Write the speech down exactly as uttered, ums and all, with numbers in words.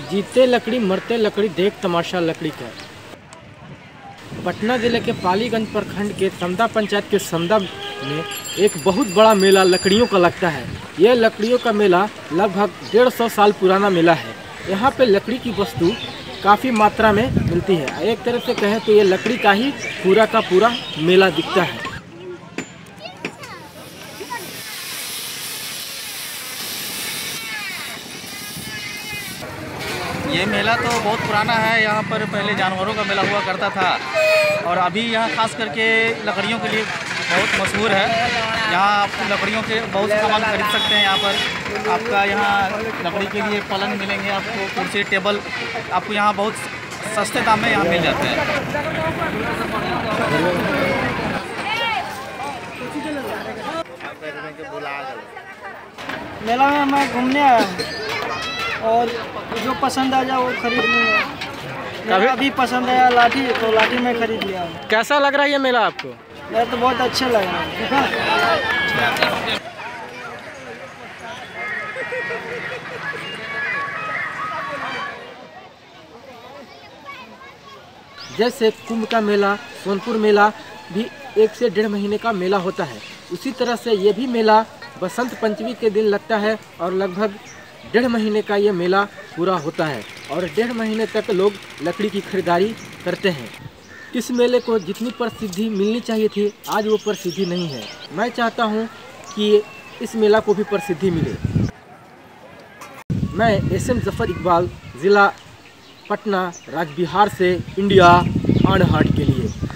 जीते लकड़ी मरते लकड़ी, देख तमाशा लकड़ी का। पटना जिले के पालीगंज प्रखंड के समदा पंचायत के समदा में एक बहुत बड़ा मेला लकड़ियों का लगता है। यह लकड़ियों का मेला लगभग डेढ़ सौ साल पुराना मेला है। यहाँ पे लकड़ी की वस्तु काफ़ी मात्रा में मिलती है। एक तरह से कहें तो ये लकड़ी का ही पूरा का पूरा मेला दिखता है। ये मेला तो बहुत पुराना है। यहाँ पर पहले जानवरों का मेला हुआ करता था और अभी यहाँ खास करके लकड़ियों के लिए बहुत मशहूर है। यहाँ आप लकड़ियों के बहुत सामान खरीद सकते हैं। यहाँ पर आपका यहाँ लकड़ी के लिए पलंग मिलेंगे, आपको कुर्सी टेबल आपको यहाँ बहुत सस्ते दाम में यहाँ मिल जाते हैं। मेला में मैं घूमने आया हूँ और जो पसंद आ जाए वो खरीद लूँगा। मेरा अभी पसंद आया लाठी, तो लाठी में खरीद लिया। कैसा लग रहा है ये मेला आपको? मेरा तो बहुत अच्छा लग रहा है। देखा जैसे कुंभ का मेला, सोनपुर मेला भी एक से डेढ़ महीने का मेला होता है, उसी तरह से ये भी मेला बसंत पंचमी के दिन लगता है और लगभग डेढ़ महीने का ये मेला पूरा होता है और डेढ़ महीने तक लोग लकड़ी की खरीदारी करते हैं। इस मेले को जितनी प्रसिद्धि मिलनी चाहिए थी, आज वो प्रसिद्धि नहीं है। मैं चाहता हूँ कि इस मेला को भी प्रसिद्धि मिले। मैं एस एम जफर इकबाल, ज़िला पटना, राज्य बिहार से इंडिया ऑन हार्ट के लिए।